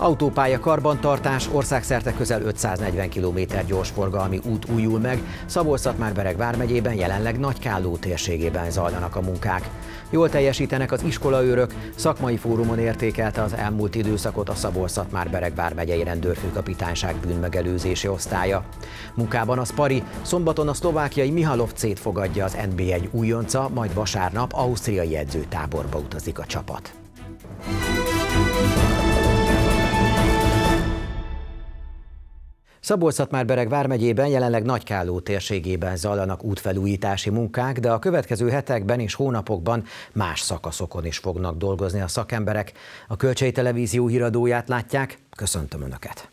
Autópálya karbantartás, országszerte közel 540 km gyorsforgalmi út újul meg, Szabolcs-Szatmár-Bereg vármegyében jelenleg Nagykálló térségében zajlanak a munkák. Jól teljesítenek az iskolaőrök, szakmai fórumon értékelte az elmúlt időszakot a Szabolcs-Szatmár-Bereg vármegyei rendőrfőkapitányság bűnmegelőzési osztálya. Munkában a Spari, szombaton a szlovákiai Mihalovcét fogadja az NB1 újonca, majd vasárnap ausztriai edzőtáborba utazik a csapat. Szabolcs-Szatmár-Bereg vármegyében jelenleg Nagykálló térségében zajlanak útfelújítási munkák, de a következő hetekben és hónapokban más szakaszokon is fognak dolgozni a szakemberek. A Kölcsei Televízió híradóját látják, köszöntöm Önöket!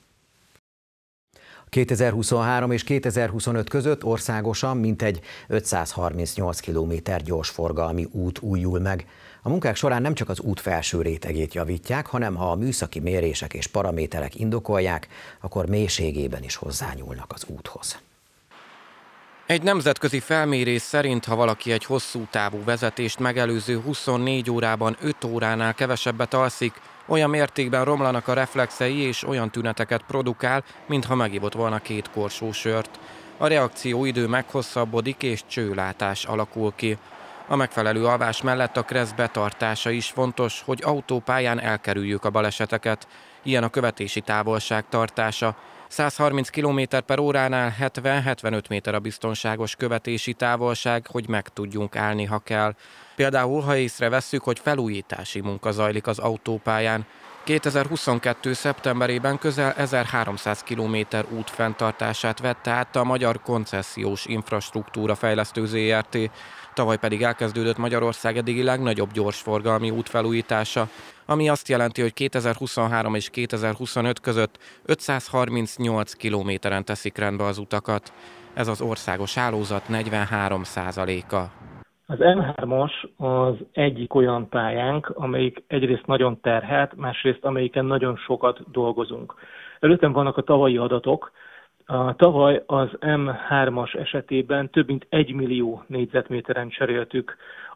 2023 és 2025 között országosan mintegy 538 km gyorsforgalmi út újul meg. A munkák során nem csak az út felső rétegét javítják, hanem ha a műszaki mérések és paraméterek indokolják, akkor mélységében is hozzányúlnak az úthoz. Egy nemzetközi felmérés szerint, ha valaki egy hosszú távú vezetést megelőző 24 órában 5 óránál kevesebbet alszik, olyan mértékben romlanak a reflexei és olyan tüneteket produkál, mintha megivott volna 2 korsó sört. A reakcióidő meghosszabbodik és csőlátás alakul ki. A megfelelő alvás mellett a kressz betartása is fontos, hogy autópályán elkerüljük a baleseteket. Ilyen a követési távolság tartása. 130 km/óránál 70-75 méter a biztonságos követési távolság, hogy meg tudjunk állni, ha kell. Például, ha észrevesszük, hogy felújítási munka zajlik az autópályán. 2022. szeptemberében közel 1300 km út fenntartását vette át a Magyar Koncesziós Infrastruktúra Fejlesztő Zrt. Tavaly pedig elkezdődött Magyarország eddigi legnagyobb gyorsforgalmi útfelújítása, ami azt jelenti, hogy 2023 és 2025 között 538 kilométeren teszik rendbe az utakat. Ez az országos hálózat 43%-a. Az M3-as az egyik olyan pályánk, amelyik egyrészt nagyon terhelt, másrészt amelyiken nagyon sokat dolgozunk. Előttem vannak a tavalyi adatok. Tavaly az M3-as esetében több mint 1 millió négyzetméteren cseréltük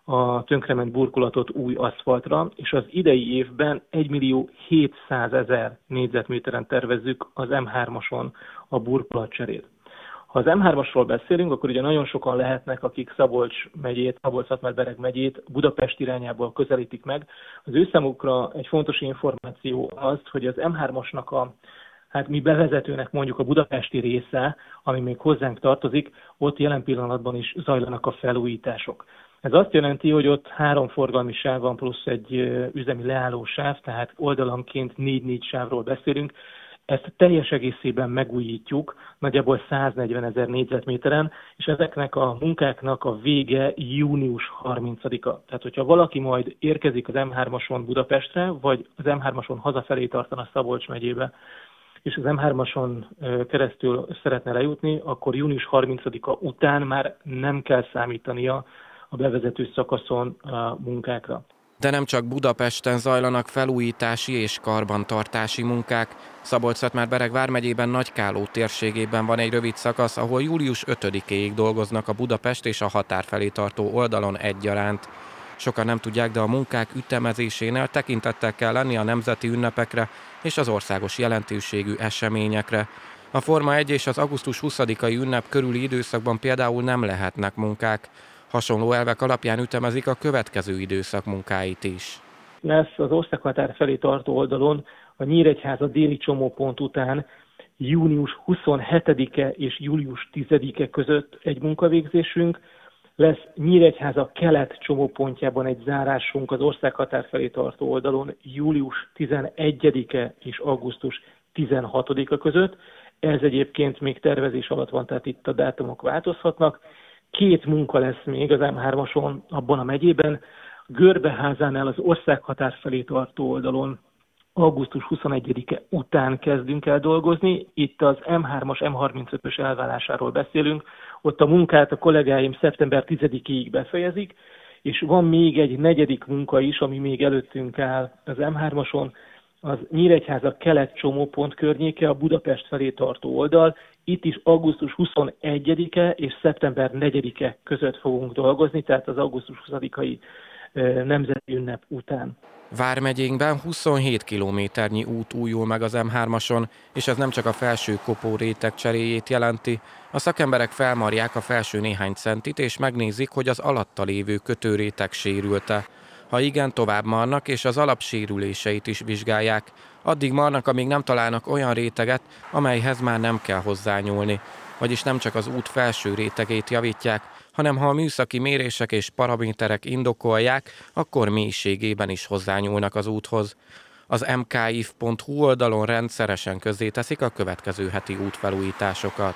a tönkrement burkolatot új aszfaltra, és az idei évben 1 millió 700 000 négyzetméteren tervezzük az M3-ason a burkolatcserét. Ha az M3-asról beszélünk, akkor ugye nagyon sokan lehetnek, akik Szabolcs megyét, Szabolcs-Szatmár-Bereg megyét Budapest irányából közelítik meg. Az ő számukra egy fontos információ az, hogy az M3-asnak mi bevezetőnek mondjuk a budapesti része, ami még hozzánk tartozik, ott jelen pillanatban is zajlanak a felújítások. Ez azt jelenti, hogy ott 3 forgalmi sáv van plusz egy üzemi leállósáv, tehát oldalanként 4 sávról beszélünk. Ezt teljes egészében megújítjuk, nagyjából 140 000 négyzetméteren, és ezeknek a munkáknak a vége június 30-a. Tehát, hogyha valaki majd érkezik az M3-ason Budapestre, vagy az M3-ason hazafelé tartana Szabolcs megyébe, és az M3-ason keresztül szeretne lejutni, akkor június 30-a után már nem kell számítania a bevezető szakaszon a munkákra. De nem csak Budapesten zajlanak felújítási és karbantartási munkák. Szabolcs-Szatmár-Bereg vármegyében Nagykálló térségében van egy rövid szakasz, ahol július 5-éig dolgoznak a Budapest és a határ felé tartó oldalon egyaránt. Sokan nem tudják, de a munkák ütemezésénél tekintettel kell lenni a nemzeti ünnepekre és az országos jelentőségű eseményekre. A Forma 1 és az augusztus 20-ai ünnep körüli időszakban például nem lehetnek munkák. Hasonló elvek alapján ütemezik a következő időszak munkáit is. Lesz az országhatár felé tartó oldalon a Nyíregyháza déli csomópont után június 27-e és július 10-e között egy munkavégzésünk. Lesz Nyíregyháza kelet csomópontjában egy zárásunk az országhatár felé tartó oldalon július 11-e és augusztus 16-a között. Ez egyébként még tervezés alatt van, tehát itt a dátumok változhatnak. 2 munka lesz még az M3-ason abban a megyében. Görbeházánál az országhatár felé tartó oldalon augusztus 21-e után kezdünk el dolgozni. Itt az M3-as, M35-ös elválásáról beszélünk. Ott a munkát a kollégáim szeptember 10-ig befejezik, és van még egy 4. munka is, ami még előttünk áll az M3-ason, az Nyíregyháza kelet csomópont környéke, a Budapest felé tartó oldal. Itt is augusztus 21-e és szeptember 4-e között fogunk dolgozni, tehát az augusztus 20-ai nemzeti ünnep után. Vármegyénkben 27 kilométernyi út újul meg az M3-ason, és ez nem csak a felső kopó réteg cseréjét jelenti. A szakemberek felmarják a felső néhány centit, és megnézik, hogy az alatta lévő kötőréteg sérült-e. Ha igen, tovább marnak, és az alapsérüléseit is vizsgálják. Addig marnak, amíg nem találnak olyan réteget, amelyhez már nem kell hozzányúlni. Vagyis nem csak az út felső rétegét javítják, hanem ha a műszaki mérések és paraméterek indokolják, akkor mélységében is hozzányúlnak az úthoz. Az mkiv.hu oldalon rendszeresen közzéteszik a következő heti útfelújításokat.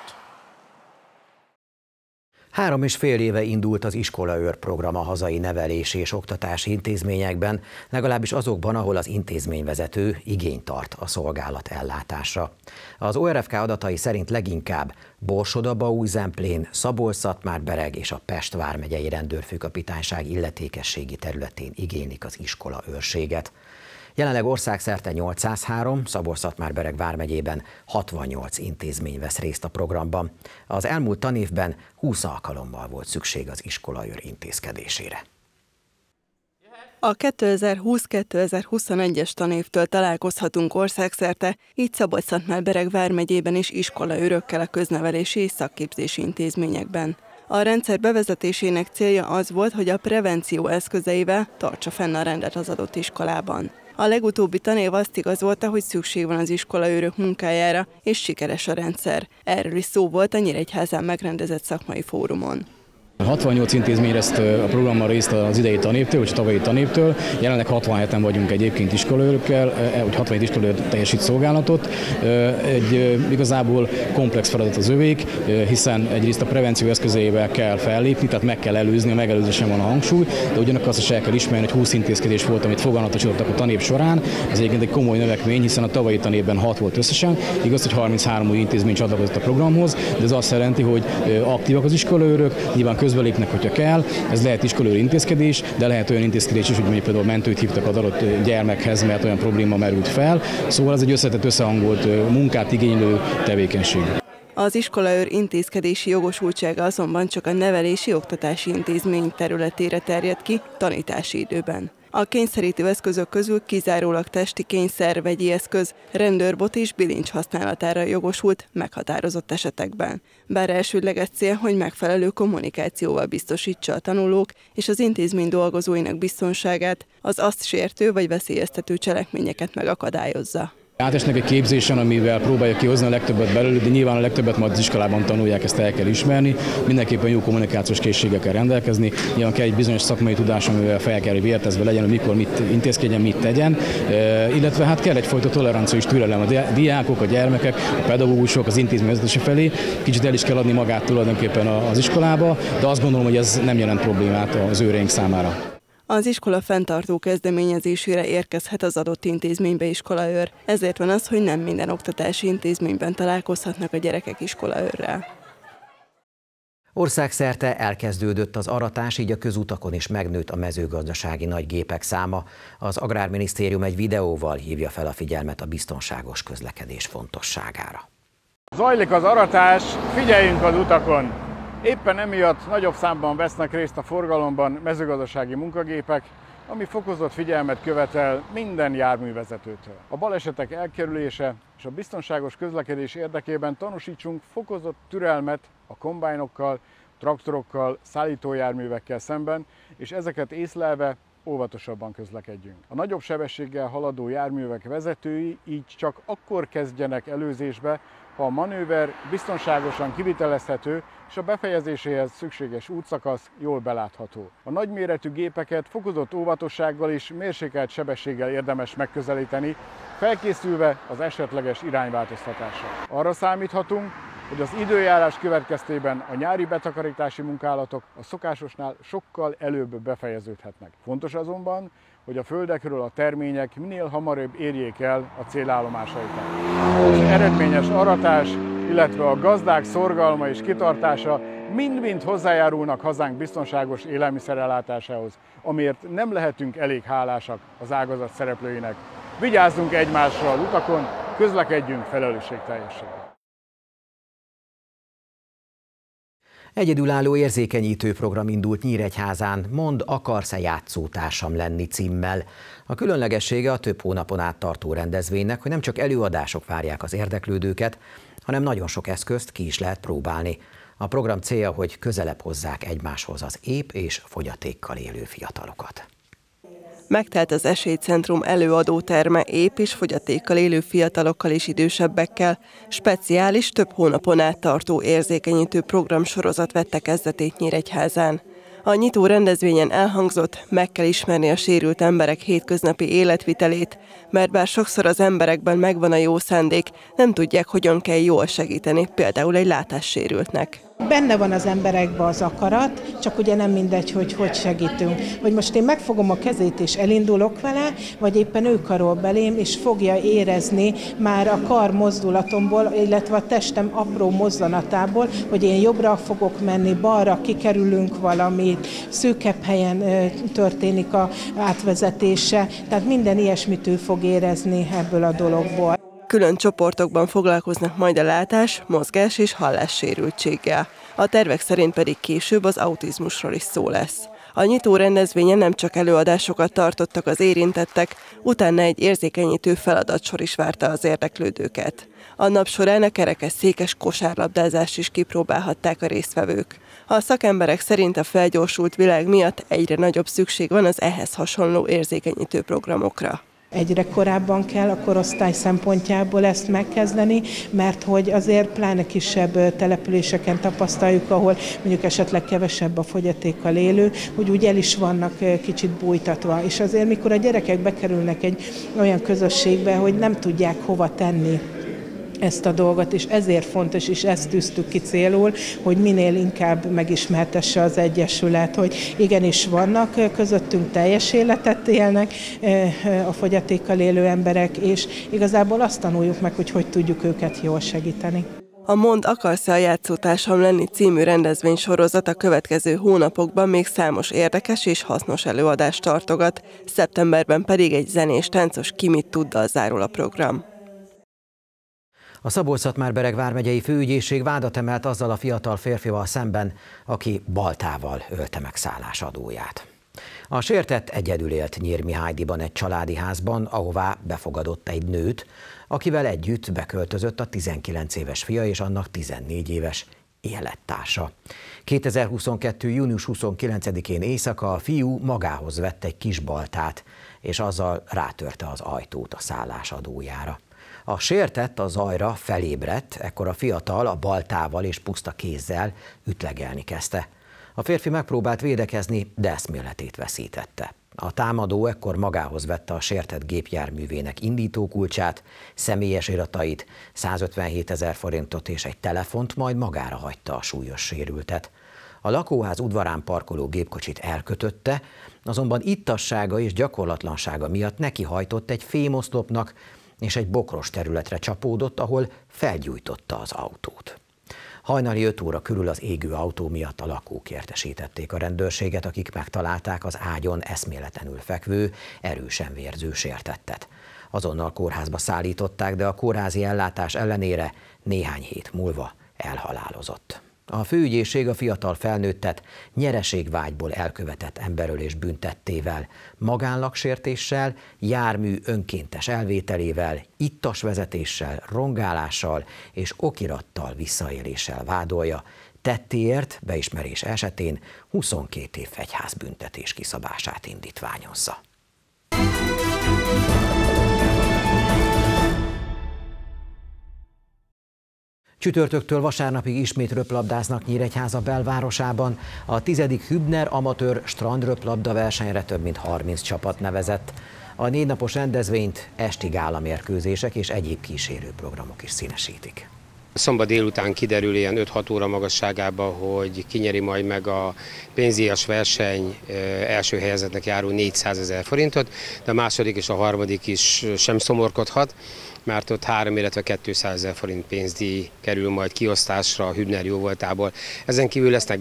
3,5 éve indult az Iskolaőr program a hazai nevelési és oktatási intézményekben, legalábbis azokban, ahol az intézményvezető igényt tart a szolgálat ellátásra. Az ORFK adatai szerint leginkább Borsod-Abaúj-Zemplén, Szabolcs-Szatmár-Bereg és a Pest vármegyei rendőrfőkapitányság illetékességi területén igénylik az iskolaőrséget. Jelenleg országszerte 803, Szabolcs-Szatmár-Bereg vármegyében 68 intézmény vesz részt a programban. Az elmúlt tanévben 20 alkalommal volt szükség az iskolaőr intézkedésére. A 2020-2021-es tanévtől találkozhatunk országszerte, így Szabolcs-Szatmár-Bereg vármegyében is iskolaőrökkel a köznevelési és szakképzési intézményekben. A rendszer bevezetésének célja az volt, hogy a prevenció eszközeivel tartsa fenn a rendet az adott iskolában. A legutóbbi tanév azt igazolta, hogy szükség van az iskolaőrök munkájára, és sikeres a rendszer. Erről is szó volt a Nyíregyházán megrendezett szakmai fórumon. 68 intézmény vesz a programmal részt az idei tanévtől, vagy a tavalyi tanévtől. Jelenleg 67-en vagyunk egyébként iskolaőrökkel, hogy 67 iskolaőr teljesít szolgálatot. Igazából komplex feladat az övék, hiszen egyrészt a prevenció eszközeivel kell fellépni, tehát meg kell előzni, a megelőzésen van a hangsúly, de ugyanakkor azt is el kell ismerni, hogy 20 intézkedés volt, amit foganatosítottak a tanév során. Ez egyébként egy komoly növekmény, hiszen a tavalyi tanévben 6 volt összesen. Igaz, hogy 33 új intézmény csatlakozott a programhoz, de ez azt jelenti, hogy aktívak az iskolaőrök, nyilván közbelépnek, hogyha kell, ez lehet iskolaőr intézkedés, de lehet olyan intézkedés is, hogy mondjuk például mentőt hívtak az adott gyermekhez, mert olyan probléma merült fel. Szóval ez egy összetett, összehangolt munkát igénylő tevékenység. Az iskolaőr intézkedési jogosultsága azonban csak a nevelési oktatási intézmény területére terjed ki tanítási időben. A kényszerítő eszközök közül kizárólag testi kényszer, vegyi eszköz, rendőrbot és bilincs használatára jogosult meghatározott esetekben. Bár elsődleges cél, hogy megfelelő kommunikációval biztosítsa a tanulók és az intézmény dolgozóinak biztonságát, az azt sértő vagy veszélyeztető cselekményeket megakadályozza. Átesnek egy képzésen, amivel próbálja kihozni a legtöbbet belőle, de nyilván a legtöbbet majd az iskolában tanulják, ezt el kell ismerni. Mindenképpen jó kommunikációs készséggel kell rendelkezni. Nyilván kell egy bizonyos szakmai tudás, amivel fel kell, hogy vértezve legyen, hogy mikor mit intézkedjen, mit tegyen. Illetve hát kell egyfajta tolerancia és türelem a diákok, a gyermekek, a pedagógusok, az intézmény vezetése felé. Kicsit el is kell adni magát tulajdonképpen az iskolába, de azt gondolom, hogy ez nem jelent problémát az őreink számára. Az iskola fenntartó kezdeményezésére érkezhet az adott intézménybe iskolaőr, ezért van az, hogy nem minden oktatási intézményben találkozhatnak a gyerekek iskolaőrrel. Országszerte elkezdődött az aratás, így a közutakon is megnőtt a mezőgazdasági nagygépek száma. Az Agrárminisztérium egy videóval hívja fel a figyelmet a biztonságos közlekedés fontosságára. Zajlik az aratás, figyeljünk az utakon! Éppen emiatt nagyobb számban vesznek részt a forgalomban mezőgazdasági munkagépek, ami fokozott figyelmet követel minden járművezetőtől. A balesetek elkerülése és a biztonságos közlekedés érdekében tanúsítsunk fokozott türelmet a kombájnokkal, traktorokkal, szállítójárművekkel szemben, és ezeket észlelve óvatosabban közlekedjünk. A nagyobb sebességgel haladó járművek vezetői így csak akkor kezdjenek előzésbe, ha a manőver biztonságosan kivitelezhető és a befejezéséhez szükséges útszakasz jól belátható. A nagyméretű gépeket fokozott óvatossággal és mérsékelt sebességgel érdemes megközelíteni, felkészülve az esetleges irányváltoztatásra. Arra számíthatunk, hogy az időjárás következtében a nyári betakarítási munkálatok a szokásosnál sokkal előbb befejeződhetnek. Fontos azonban, hogy a földekről a termények minél hamarabb érjék el a célállomásaikat. Az eredményes aratás, illetve a gazdák szorgalma és kitartása mind-mind hozzájárulnak hazánk biztonságos élelmiszerellátásához, amiért nem lehetünk elég hálásak az ágazat szereplőinek. Vigyázzunk egymásra az utakon, közlekedjünk felelősségteljesen. Egyedülálló érzékenyítő program indult Nyíregyházán, Mondd, akarsz-e játszótársam lenni címmel. A különlegessége a több hónapon át tartó rendezvénynek, hogy nem csak előadások várják az érdeklődőket, hanem nagyon sok eszközt ki is lehet próbálni. A program célja, hogy közelebb hozzák egymáshoz az ép és fogyatékkal élő fiatalokat. Megtelt az Esélycentrum előadóterme ép és fogyatékkal élő fiatalokkal és idősebbekkel. Speciális, több hónapon át tartó érzékenyítő programsorozat vette kezdetét Nyíregyházán. A nyitó rendezvényen elhangzott, meg kell ismerni a sérült emberek hétköznapi életvitelét, mert bár sokszor az emberekben megvan a jó szándék, nem tudják, hogyan kell jól segíteni, például egy látássérültnek. Benne van az emberekben az akarat, csak ugye nem mindegy, hogy segítünk. Hogy most én megfogom a kezét és elindulok vele, vagy éppen ő karol belém, és fogja érezni már a kar mozdulatomból, illetve a testem apró mozzanatából, hogy én jobbra fogok menni, balra kikerülünk valamit, szűkebb helyen történik az átvezetése, tehát minden ilyesmit ő fog érezni ebből a dologból. Külön csoportokban foglalkoznak majd a látás, mozgás és hallássérültséggel. A tervek szerint pedig később az autizmusról is szó lesz. A nyitó rendezvényen nem csak előadásokat tartottak az érintettek, utána egy érzékenyítő feladatsor is várta az érdeklődőket. A nap során a kerekesszékes kosárlabdázást is kipróbálhatták a résztvevők. A szakemberek szerint a felgyorsult világ miatt egyre nagyobb szükség van az ehhez hasonló érzékenyítő programokra. Egyre korábban kell a korosztály szempontjából ezt megkezdeni, mert hogy azért pláne kisebb településeken tapasztaljuk, ahol mondjuk esetleg kevesebb a fogyatékkal élő, hogy úgy el is vannak kicsit bújtatva. És azért, mikor a gyerekek bekerülnek egy olyan közösségbe, hogy nem tudják hova tenni ezt a dolgot, és ezért fontos, és ezt tűztük ki célul, hogy minél inkább megismertesse az Egyesület, hogy igenis vannak közöttünk, teljes életet élnek a fogyatékkal élő emberek, és igazából azt tanuljuk meg, hogy tudjuk őket jól segíteni. A Mondd, akarsz-e a játszótársam lenni című rendezvénysorozat a következő hónapokban még számos érdekes és hasznos előadást tartogat, szeptemberben pedig egy zenés, táncos Ki mit tuddal zárul a program. A Szabolcs-Szatmár-Bereg vármegyei főügyészség vádat emelt azzal a fiatal férfival szemben, aki baltával ölte meg szállásadóját. A sértett egyedül élt Nyírmihálydiban egy családi házban, ahová befogadott egy nőt, akivel együtt beköltözött a 19 éves fia és annak 14 éves élettársa. 2022. június 29-én éjszaka a fiú magához vett egy kis baltát, és azzal rátörte az ajtót a szállásadójára. A sértett a zajra felébredt, ekkor a fiatal a baltával és puszta kézzel ütlegelni kezdte. A férfi megpróbált védekezni, de eszméletét veszítette. A támadó ekkor magához vette a sértett gépjárművének indítókulcsát, személyes iratait, 157 000 forintot és egy telefont, majd magára hagyta a súlyos sérültet. A lakóház udvarán parkoló gépkocsit elkötötte, azonban ittassága és gyakorlatlansága miatt nekihajtott egy fémoszlopnak, és egy bokros területre csapódott, ahol felgyújtotta az autót. Hajnali 5 óra körül az égő autó miatt a lakók értesítették a rendőrséget, akik megtalálták az ágyon eszméletlenül fekvő, erősen vérző sértettet. Azonnal kórházba szállították, de a kórházi ellátás ellenére néhány hét múlva elhalálozott. A főügyészség a fiatal felnőttet nyereségvágyból elkövetett emberölés büntettével, magánlagsértéssel, jármű önkéntes elvételével, ittas vezetéssel, rongálással és okirattal visszaéléssel vádolja. Tettéért beismerés esetén 22 év fegyházbüntetés kiszabását indítványozza. Csütörtöktől vasárnapig ismét röplabdáznak Nyíregyháza belvárosában. A 10. Hübner amatőr strandröplabda versenyre több mint 30 csapat nevezett. A 4 napos rendezvényt esti gálamérkőzések és egyéb kísérő programok is színesítik. Szombat délután kiderül ilyen 5-6 óra magasságában, hogy kinyeri majd meg a pénzdíjas verseny első helyezettnek járó 400 000 forintot, de a második és a harmadik is sem szomorkodhat, mert ott 3, illetve 200 000 forint pénzdíj kerül majd kiosztásra a Hübner jóvoltából. Ezen kívül lesznek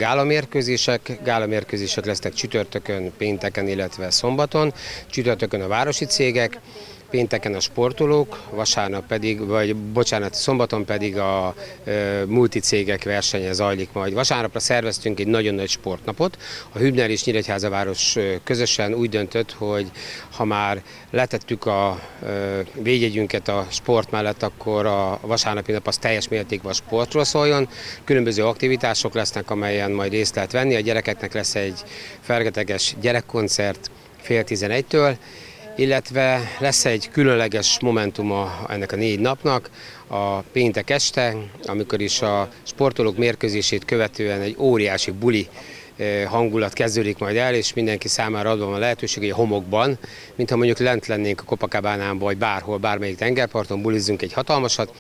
gálamérkőzések lesznek csütörtökön, pénteken, illetve szombaton. Csütörtökön a városi cégek, pénteken a sportolók, szombaton pedig a multicégek versenye zajlik majd. Vasárnapra szerveztünk egy nagyon nagy sportnapot. A Hübner és Nyíregyháza-város közösen úgy döntött, hogy ha már letettük a védjegyünket a sport mellett, akkor a vasárnapi nap az teljes mértékben a sportról szóljon. Különböző aktivitások lesznek, amelyen majd részt lehet venni. A gyerekeknek lesz egy fergeteges gyerekkoncert 10:30-től, illetve lesz egy különleges momentuma ennek a 4 napnak, a péntek este, amikor is a sportolók mérkőzését követően egy óriási buli hangulat kezdődik majd el, és mindenki számára adva van lehetőség, hogy a homokban, mintha mondjuk lent lennénk a Copacabánában, vagy bárhol, bármelyik tengerparton, bulizzunk egy hatalmasat.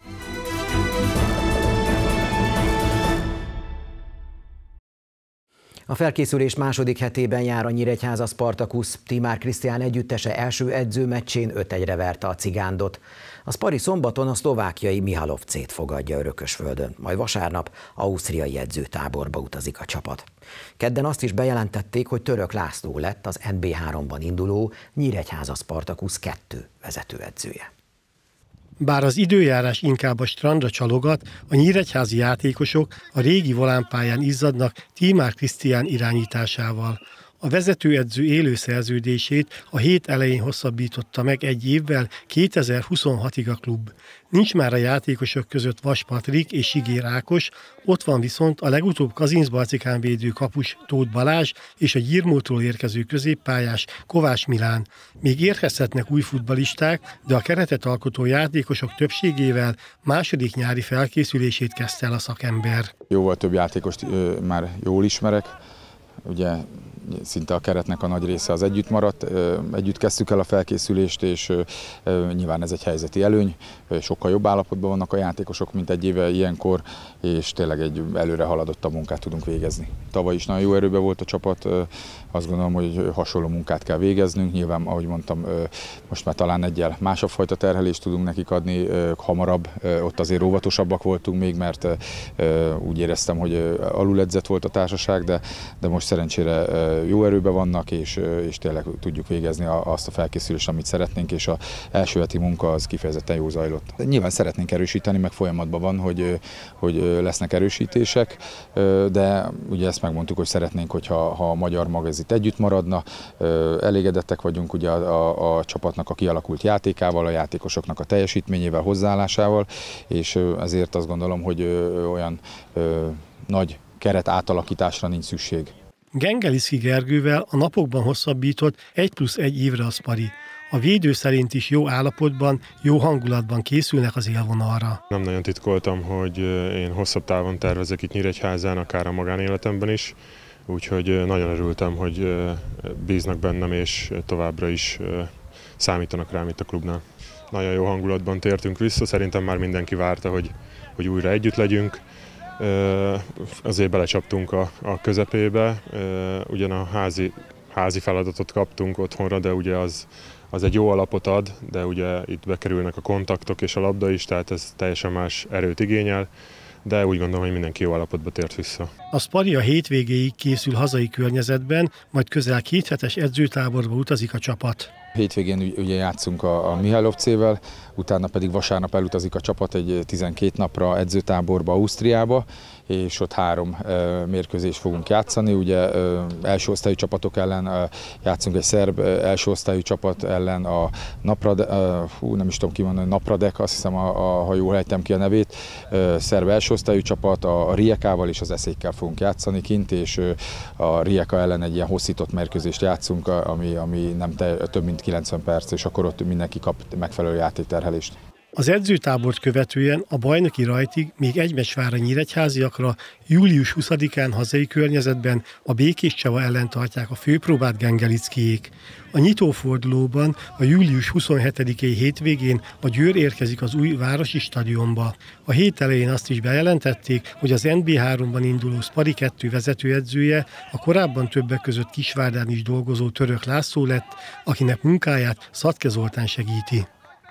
A felkészülés második hetében jár a Nyíregyháza Spartacus. Timár Krisztián együttese első edzőmeccsén 5-1-re verte a Cigándot. A Spari szombaton a szlovákiai Mihalovcét fogadja Örökösföldön, majd vasárnap ausztriai edzőtáborba utazik a csapat. Kedden azt is bejelentették, hogy Török László lett az NB3-ban induló Nyíregyháza Spartacus 2 vezetőedzője. Bár az időjárás inkább a strandra csalogat, a nyíregyházi játékosok a régi volánpályán izzadnak Timár Krisztián irányításával. A vezetőedző élő szerződését a hét elején hosszabbította meg 1 évvel, 2026-ig a klub. Nincs már a játékosok között Vas Patrik és Sigér Ákos, ott van viszont a legutóbb Kazincbarcikán védő kapus Tóth Balázs és a Gyirmótól érkező középpályás Kovács Milán. Még érkezhetnek új futballisták, de a keretet alkotó játékosok többségével második nyári felkészülését kezdte el a szakember. Jóval több játékost már jól ismerek, ugye szinte a keretnek a nagy része az együtt maradt, együtt kezdtük el a felkészülést, és nyilván ez egy helyzeti előny, sokkal jobb állapotban vannak a játékosok, mint egy éve ilyenkor, és tényleg egy előre haladottabb munkát tudunk végezni. Tavaly is nagyon jó erőben volt a csapat, azt gondolom, hogy hasonló munkát kell végeznünk, nyilván, ahogy mondtam, most már talán egyel másabb fajta terhelést tudunk nekik adni, hamarabb, ott azért óvatosabbak voltunk még, mert úgy éreztem, hogy aluledzett volt a társaság, de most szerencsére jó erőben vannak, és tényleg tudjuk végezni azt a felkészülést, amit szeretnénk, és az első heti munka az kifejezetten jó zajlott. Nyilván szeretnénk erősíteni, meg folyamatban van, hogy lesznek erősítések, de ugye ezt megmondtuk, hogy szeretnénk, hogyha a magyar magazit együtt maradna. Elégedettek vagyunk ugye a csapatnak a kialakult játékával, a játékosoknak a teljesítményével, hozzáállásával, és ezért azt gondolom, hogy olyan nagy keret átalakításra nincs szükség. Gengeliszi Gergővel a napokban hosszabbított 1+1 évre a Spari. A védő szerint is jó állapotban, jó hangulatban készülnek az élvonalra. Nem nagyon titkoltam, hogy én hosszabb távon tervezek itt Nyíregyházán, akár a magánéletemben is, úgyhogy nagyon örültem, hogy bíznak bennem, és továbbra is számítanak rám itt a klubnál. Nagyon jó hangulatban tértünk vissza, szerintem már mindenki várta, hogy újra együtt legyünk. Azért belecsaptunk a közepébe, ugyan a házi feladatot kaptunk otthonra, de ugye az egy jó alapot ad, de ugye itt bekerülnek a kontaktok és a labda is, tehát ez teljesen más erőt igényel, de úgy gondolom, hogy mindenki jó állapotba tért vissza. A Spari a hétvégéig készül hazai környezetben, majd közel 2 hetes edzőtáborba utazik a csapat. Hétvégén ugye játszunk a Mihalovcével, utána pedig vasárnap elutazik a csapat egy 12 napra edzőtáborba Ausztriába, és ott 3 mérkőzést fogunk játszani. Ugye első osztályú csapatok ellen játszunk egy szerb első osztályú csapat ellen, a nem is tudom kimondani, Napradek, azt hiszem, ha jól ejtem ki a nevét, szerb első osztályú csapat, a Rijekával és az Eszékkel fogunk játszani kint, és a Rijeka ellen egy ilyen hosszított mérkőzést játszunk, ami nem több mint 90 perc, és akkor ott mindenki kap megfelelő játékterhelést. Az edzőtábort követően a bajnoki rajtig még egy meccs vár a nyíregyháziakra, július 20-án hazai környezetben a Békés Csaba ellen tartják a főpróbát Gengelickiék. A nyitófordulóban a július 27-i hétvégén a Győr érkezik az új városi stadionba. A hét elején azt is bejelentették, hogy az NB3-ban induló Spari 2 vezetőedzője a korábban többek között Kisvárdán is dolgozó Török László lett, akinek munkáját Szatke Zoltán segíti.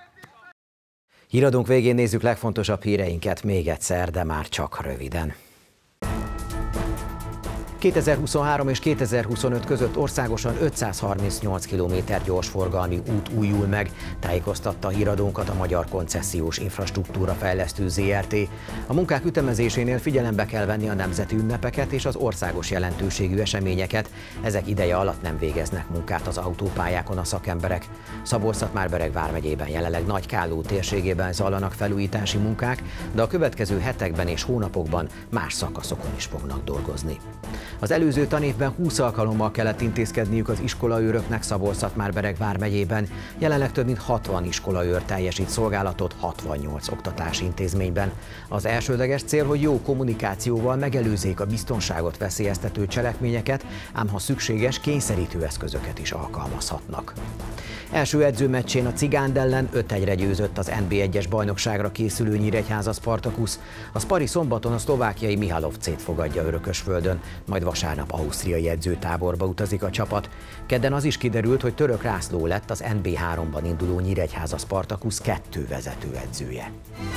Híradónk végén nézzük legfontosabb híreinket még egyszer, de már csak röviden. 2023 és 2025 között országosan 538 km gyorsforgalmi út újul meg, tájékoztatta a híradónkat a Magyar Koncesziós Infrastruktúra Fejlesztő Zrt. A munkák ütemezésénél figyelembe kell venni a nemzeti ünnepeket és az országos jelentőségű eseményeket. Ezek ideje alatt nem végeznek munkát az autópályákon a szakemberek. Szabolcs-Szatmár-Bereg vármegyében jelenleg Nagykálló térségében zajlanak felújítási munkák, de a következő hetekben és hónapokban más szakaszokon is fognak dolgozni. Az előző tanévben 20 alkalommal kellett intézkedniük az iskolaőröknek Szabolcs-Szatmár-Bereg vármegyében, jelenleg több mint 60 iskolaőr teljesít szolgálatot 68 oktatási intézményben. Az elsődleges cél, hogy jó kommunikációval megelőzzék a biztonságot veszélyeztető cselekményeket, ám ha szükséges, kényszerítő eszközöket is alkalmazhatnak. Első edzőmeccsén a Cigánd ellen 5-1-re győzött az NB1-es bajnokságra készülő Nyíregyháza Spartakusz. A Spari szombaton a szlovákiai Mihalovcét fogadja Örökösföldön, majd vasárnap ausztriai edzőtáborba utazik a csapat. Kedden az is kiderült, hogy Török László lett az NB3-ban induló Nyíregyháza Spartakusz 2 vezetőedzője.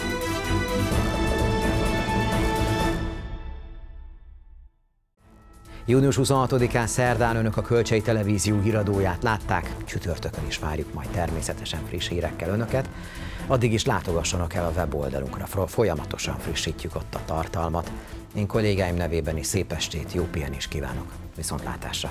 Június 26-án szerdán önök a Kölcsei Televízió híradóját látták, csütörtökön is várjuk majd természetesen friss hírekkel önöket. Addig is látogassanak el a weboldalunkra, folyamatosan frissítjük ott a tartalmat. Én kollégáim nevében is szép estét, jó pihenést kívánok, viszontlátásra!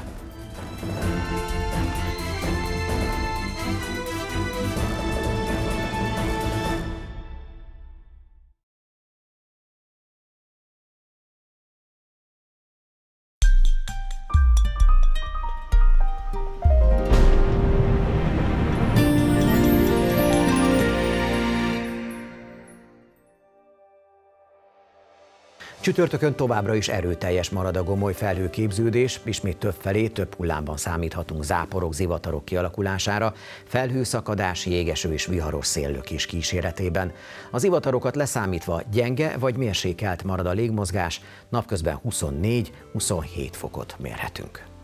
Csütörtökön továbbra is erőteljes marad a gomoly felhőképződés, ismét többfelé, több hullámban számíthatunk záporok, zivatarok kialakulására, felhőszakadás, jégeső és viharos széllökés kíséretében. Az zivatarokat leszámítva gyenge vagy mérsékelt marad a légmozgás, napközben 24-27 fokot mérhetünk.